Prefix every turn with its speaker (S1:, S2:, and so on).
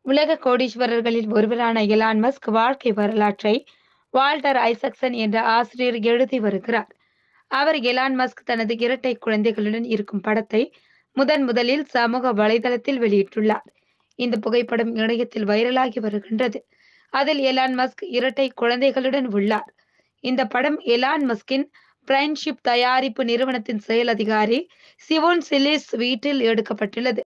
S1: உலக கோடீஸ்வரர்களில் ஒருவரான Elon Musk வாழ்க்கை வரலாற்றை வால்டர் ஐசக்சன் என்ற ஆசிரியர் எழுதி வருகிறார். அவர் எலான் மஸ்க் தனது இரட்டை குழந்தைகளுடன் இருக்கும் படத்தை முதலில் சமூக வலைதளத்தில் வெளியிட்டுள்ளார். இந்த புகைப்படம் இணையத்தில் வைரலாகி வருகின்றது. அதில் எலான் மஸ்க் இரட்டை குழந்தைகளுடன் உள்ளார். இந்த படம் எலான் மஸ்கின் பிரைன்ஷிப் தயாரிப்பு நிறுவனத்தின் செயல் அதிகாரி சிவோன் சில்லிஸ் வீட்டில் எடுக்கப்பட்டுள்ளது.